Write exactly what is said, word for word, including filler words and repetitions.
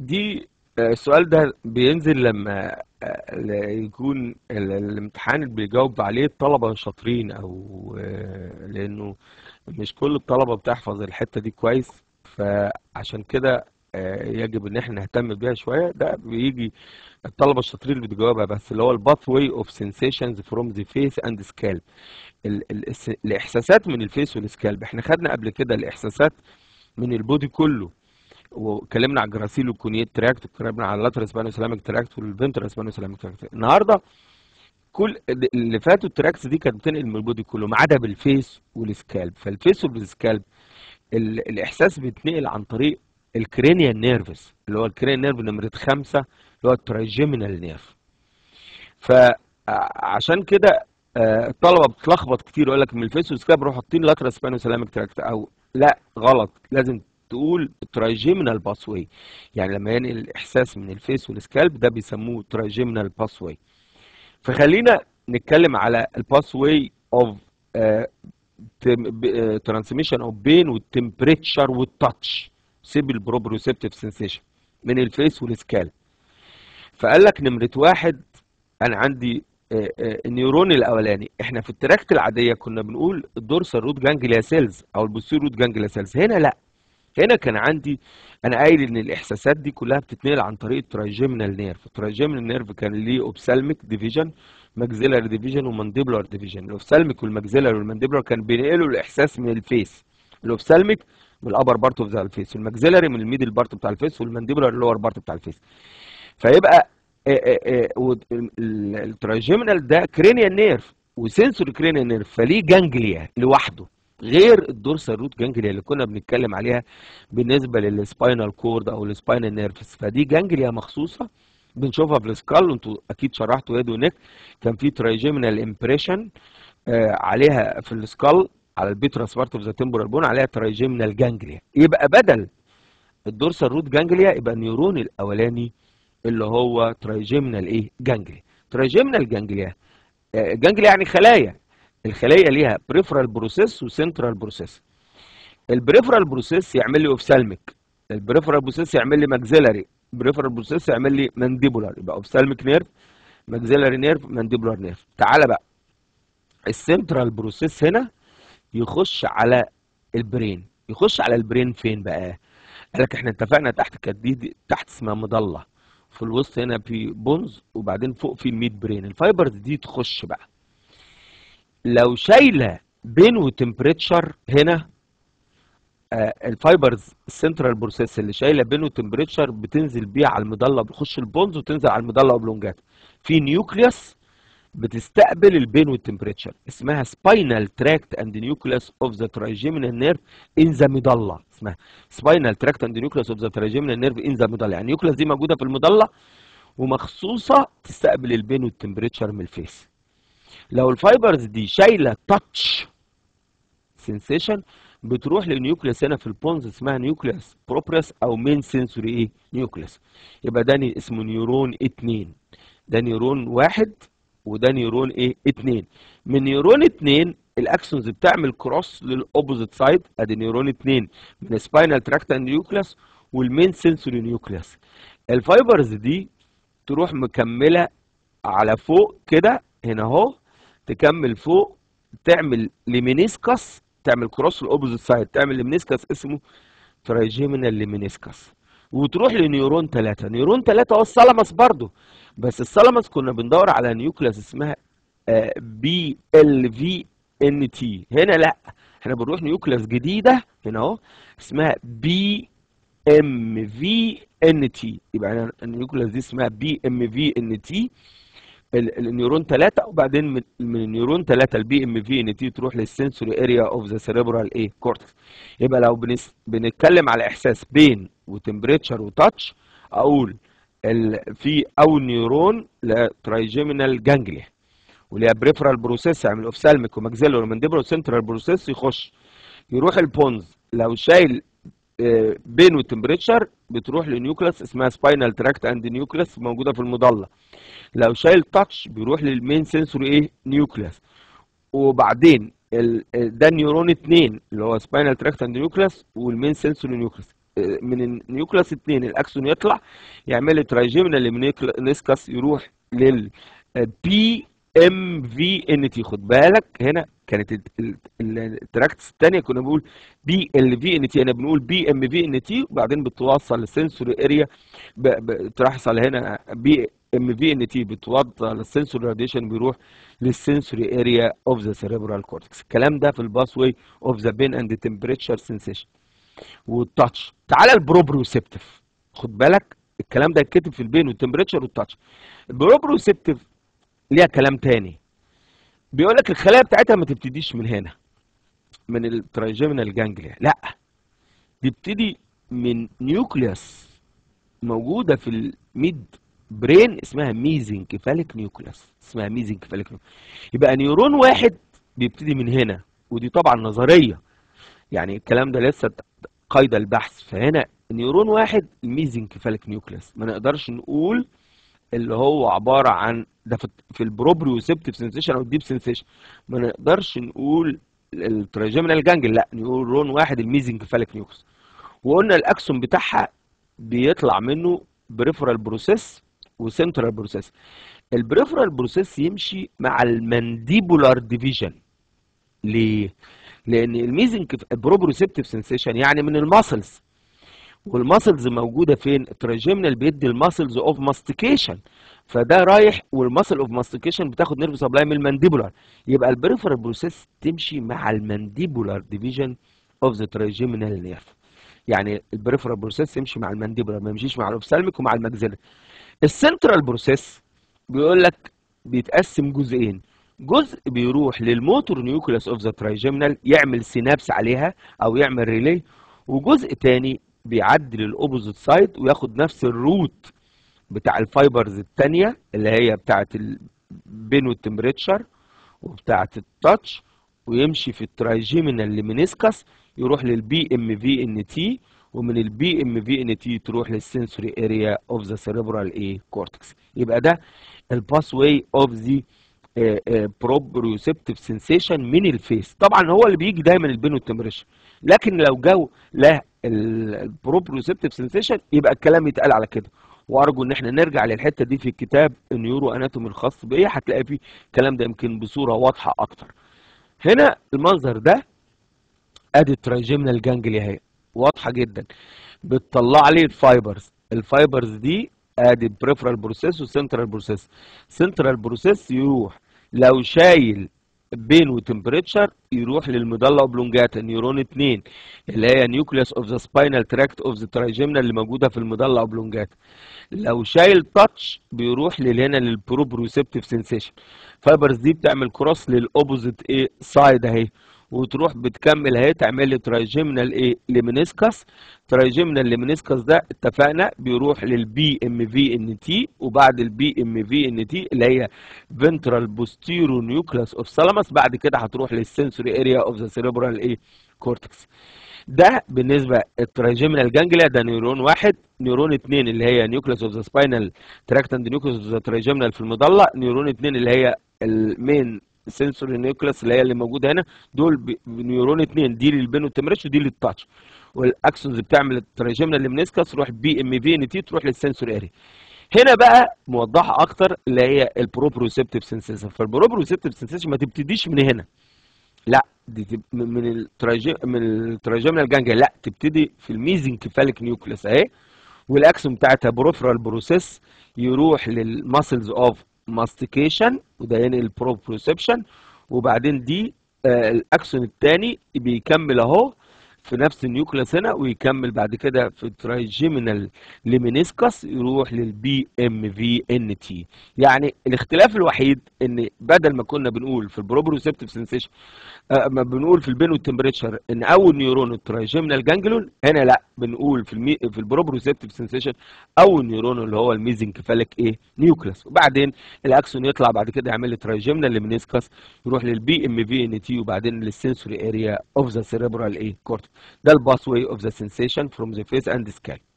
دي آه، السؤال ده بينزل لما آه، ل- يكون ال- الامتحان اللي بيجاوب عليه الطلبة شاطرين، او آه، لانه مش كل الطلبة بتحفظ الحتة دي كويس. فعشان كده آه، يجب ان احنا نهتم بيها شوية. ده بيجي الطلبة الشاطرين اللي بتجاوبها بس، اللي هو الباث واي اوف سنسيشنز فروم ذا فيس اند سكالب. الاحساسات من الفيس والسكالب. احنا خدنا قبل كده الاحساسات من البودي كله، واتكلمنا على الجراسيل والكونيت تراكت، واتكلمنا على اللاترال سبانو سلامك تراكت والفنترال سبانو سلامك تراكت. النهارده كل اللي فاتوا التراكتس دي كانت بتنقل من البودي كله ما عدا بالفيس والسكالب. فالفيس والسكالب ال- الاحساس بيتنقل عن طريق الكرينيال نيرفز، اللي هو الكرينيال نيرف نمره خمسه، اللي هو الترايجيمينال نيرف. فعشان كده آه، الطلبه بتتلخبط كتير، يقول لك من الفيس والسكالب روح حاطين لاترال سبانو سلامك تراكت، او لا غلط، لازم تقول ترايجيمينال باسواي. يعني لما ينقل الاحساس من الفيس والسكالب ده بيسموه ترايجيمينال باسواي. فخلينا نتكلم على الباسواي اوف ترانسميشن اوف بين والتمبريتشر والتاتش. سيب البروبريوسبتيف سنسيشن من الفيس والسكالب. فقال لك نمره واحد، انا عندي آه، آه، النيورون الاولاني. احنا في التراكت العاديه كنا بنقول الدورسال روت جانجليا سيلز او البوستيريور روت جانجليا سيلز. هنا لا، هنا كان عندي انا قايل ان الاحساسات دي كلها بتتنقل عن طريق الترايجيمينال نيرف. الترايجيمينال نيرف كان ليه اوبسالميك ديفيجن، ماكسيلاري ديفيجن، ومانديبولار ديفيجن. الاوبسالميك والماكسيلاري والمانديبولار كان بينقلوا الاحساس من الفيس. الاوبسالميك من الابر بارت اوف ذا الفيس، والماكسيلاري من الميدل بارت بتاع الفيس، والمانديبولار اللور بارت بتاع الفيس. فيبقى الترايجيمينال ده كرينيال نيرف وسنسوري كرينيال نيرف، فليه جانجليا لوحده غير الدورسال روت جانجليا اللي كنا بنتكلم عليها بالنسبه للسباينال كورد او السباينال نيرفز. فدي جانجليا مخصوصه بنشوفها في السكال، وانتوا اكيد شرحتوا هيد ونيك. كان في ترايجيمينال امبريشن عليها في السكال، على البيتراس بارت اوف ذا تمبورال بون عليها ترايجيمينال جانجليا. يبقى بدل الدورسال روت جانجليا يبقى النيورون الاولاني اللي هو ترايجيمنال ايه جانجليا. ترايجيمنال جانجليا، آه، جانجليا يعني خلايا. الخليه ليها بريفرال بروسيس وسنترال بروسيس. البريفرال بروسيس يعمل لي اوفسالميك، البريفرال بروسيس يعمل لي ماكسيلاري، البريفرال بروسيس يعمل لي مانديبولار. يبقى اوفسالميك نيرف، ماكسيلاري نيرف، مانديبولار نيرف. تعالى بقى السنترال بروسيس هنا يخش على البرين. يخش على البرين فين بقى؟ قال لك احنا اتفقنا تحت كانت دي تحت اسمها مضله، في الوسط هنا في بونز، وبعدين فوق في الميد برين. الفايبرز دي تخش بقى لو شايله بين وتمبريتشر هنا. آه الفايبرز السنترال بروسيس اللي شايله بين وتمبريتشر بتنزل بيها على المضله، بتخش البونز وتنزل على المضله اوبلونجات. في نيوكليوس بتستقبل البين والتمبريتشر، اسمها سباينال تراكت اند نيوكليوس اوف ذا ترايجيمينال نيرف ان ذا ميدالا. اسمها سباينال تراكت اند نيوكليوس اوف ذا ترايجيمينال نيرف ان ذا ميدالا. يعني النيوكليوس دي موجوده في الميدالا ومخصوصه تستقبل البين والتمبريتشر من الفيس. لو الفايبرز دي شايله تاتش سنسيشن بتروح للنيوكليوس هنا في البونز، اسمها نيوكليوس بروبريس او مين سنسوري ايه نيوكليوس. يبقى ده اسمه نيورون اتنين، ده نيورون واحد وده نيورون ايه اتنين. من نيورون اتنين الاكسونز بتعمل كروس للاوبوزيت سايد، ادي نيورون اتنين من سباينال تراكت نيوكليوس والمين سنسوري نيوكليوس. الفايبرز دي تروح مكمله على فوق كده هنا اهو، تكمل فوق تعمل لمينيسكس، تعمل كروس الاوبوزيت سايد، تعمل لمينيسكس اسمه ترايجيمينال لمينيسكس، وتروح لنيورون ثلاثة. نيورون ثلاثة هو الثالاموس برضه، بس الثالاموس كنا بندور على نيوكليوس اسمها بي ال في ان تي. هنا لا، احنا بنروح نيوكليوس جديده هنا اهو اسمها بي ام في ان تي. يبقى النيوكليوس دي اسمها بي ام في ان تي النيورون ثلاثة. وبعدين من من النيورون ثلاثة البي ام في ان تي تروح للسنسوري اريا اوف ذا سيريبرال ايه كورتكس. يبقى لو بنس بنتكلم على احساس بين وتمبريتشر وتاتش، اقول ال في او نيورون لترايجيمينال جانجليا وليها بريفرال بروسيس يعمل اوفسالميك وماكسيلر ومانديبولار سنترال بروسيس، يخش يروح البونز. لو شايل بين والتمبريتشر بتروح لنيوكليس اسمها سباينال تراكت اند نيوكليس موجوده في المضله. لو شايل تاتش بيروح للمين سنسوري ايه نيوكليس. وبعدين ال... ده نيورون اتنين اللي هو سباينال تراكت اند نيوكليس والمين سنسوري نيوكليس. من النيوكلاس اتنين الاكسون يطلع يعمل لي ترايجيمينال لمنسكس يروح لل بي ام في ان تي. خد بالك هنا كانت التراكتس الثانيه كنا بنقول بي ال في ان تي، هنا بنقول بي ام في ان تي وبعدين بتوصل للسنسوري اريا، بتحصل هنا بي ام في ان تي بتوصل للسنسوري راديشن بيروح للسنسوري اريا اوف ذا سيريبرال كورتكس. الكلام ده في الباس واي اوف ذا بين اند تمبريتشر سنسيشن والتاتش. تعالى البروبريوسبتيف، خد بالك الكلام ده يتكتب في البين والتمبريتشر والتاتش. البروبريوسبتيف ليها كلام تاني، بيقول لك الخلايا بتاعتها ما تبتديش من هنا من الترايجيمينال جانجليا، لا دي بتبتدي من نيوكليوس موجوده في الميد برين اسمها ميزنكفاليك نيوكليوس، اسمها ميزنكفاليك نيوكليوس. يبقى نيورون واحد بيبتدي من هنا، ودي طبعا نظريه يعني الكلام ده لسه قيد البحث. فهنا نيورون واحد الميزنكفاليك نيوكليوس، ما نقدرش نقول اللي هو عباره عن ده في البروبريوسبتيف سنسيشن او الديب سنسيشن، ما نقدرش نقول الترايجيمينال جانجل، لا نيورون واحد الميزنكفاليك نيوكليوس. وقلنا الاكسون بتاعها بيطلع منه بريفرال بروسيس وسنترال بروسيس. البريفرال بروسيس يمشي مع المانديبولار ديفيجن. ليه؟ لان الميزنك بروبريوسبتيف سنسيشن يعني من الماسلز، والماسلز موجوده فين؟ الترايجيمينال بيدي الماسلز اوف ماستيكيشن، فده رايح والماسل اوف ماستيكيشن بتاخد نيرف سبلاي من المانديبولار، يبقى البريفرال بروسيس تمشي مع المانديبولار ديفيجن اوف ذا ترايجيمينال نيرف. يعني البريفرال بروسيس يمشي مع المانديبولار، ما يمشيش مع الاوفسالميك ومع الماكسيلر. السنترال بروسيس بيقول لك بيتقسم جزئين، جزء بيروح للموتور نيوكليوس اوف ذا ترايجيمينال يعمل سينابس عليها او يعمل ريلي، وجزء تاني بيعدي للاوبوزيت سايد وياخد نفس الروت بتاع الفايبرز الثانيه اللي هي بتاعه البين والتمبريتشر وبتاعه التاتش، ويمشي في الترايجيمينال لمنسكس يروح للبي ام في ان تي، ومن البي ام في ان تي تروح للسنسوري اريا اوف ذا سيريبرال ايه كورتكس. يبقى ده الباس واي اوف ذا بروبريوسبتيف سنسيشن من الفيس. طبعا هو اللي بيجي دايما البين والتمبريتشر، لكن لو جو له البروبريوسبتيف سنسيشن يبقى الكلام يتقال على كده. وارجو ان احنا نرجع للحته دي في الكتاب النيورو اناتومي الخاص بيا، هتلاقي فيه الكلام ده يمكن بصوره واضحه اكتر. هنا المنظر ده ادي الترايجيمينال جانجليا اهي واضحه جدا، بتطلع لي الفايبرز. الفايبرز دي ادي بريفرال بروسيس وسنترال بروسيس. سنترال بروسيس يروح لو شايل بين وتمبريتشر يروح للميدالا اوبلونجاتا نيورون اتنين اللي هي نيوكليوس اوف ذا سباينال تراكت اوف ذا ترايجيمينال اللي موجوده في الميدالا اوبلونجاتا. لو شايل تاتش بيروح لهنا للبروبريوسبتيف سنسيشن. فايبرز دي بتعمل كروس للاوبوزيت ايه سايد اهي، وتروح بتكمل اهي تعمل لي ترايجيمينال ايه لمنسكس. ترايجيمينال لمنسكس ده اتفقنا بيروح للبي ام في ان تي، وبعد البي ام في ان تي اللي هي فنترال بوستيرو نيوكلاس اوف ثالاموس، بعد كده هتروح للسنسوري اريا اوف ذا سيريبرال ايه كورتكس. ده بالنسبه الترايجيمينال جانجليا ده نيورون واحد. نيورون اتنين اللي هي نيوكلاس اوف ذا سباينال تراكت اند نيوكلاس اوف ذا ترايجيمينال في المضله. نيورون اتنين اللي هي المين سنسوري نيوكلاس اللي هي اللي موجوده هنا، دول نيورون اتنين، دي للبين والتمريتش ودي للتاتش. والاكسونز بتعمل الترايجيمينال لمنسكس تروح بي ام في ان تي تروح للسنسوري اريا. هنا بقى موضحه اكتر اللي هي البروبريوسبتيف سنسيشن. فالبروبريوسبتيف سنسيشن ما تبتديش من هنا، لا دي من الترايجي من الترايجيمينال جانجليا، لا تبتدي في الميزنكفاليك نيوكليس اهي، والاكسون بتاعتها بروفرال بروسيس يروح للماسلز اوف ماستيكيشن وده يعني البروبريوسبشن، وبعدين دي آه الاكسون الثاني بيكمل اهو في نفس النيوكليس هنا، ويكمل بعد كده في الترايجيمينال لمنسكس يروح للبي ام في ان تي. يعني الاختلاف الوحيد ان بدل ما كنا بنقول في البروبريوسبتيف سنسيشن آه ما بنقول في البين والتمبريتشر ان اول نيورون الترايجيمينال جانجلون، هنا لا بنقول في المي في البروبريوسبتيف سنسيشن اول نيورون اللي هو الميزنكفاليك ايه نيوكليس، وبعدين الاكسون يطلع بعد كده يعمل لي ترايجيمينال لمنسكس يروح للبي ام في ان تي، وبعدين للسنسوري اريا اوف ذا سيريبرال ايه كورتكس. ده الباث واي اوف ذا سensation from the face and scalp.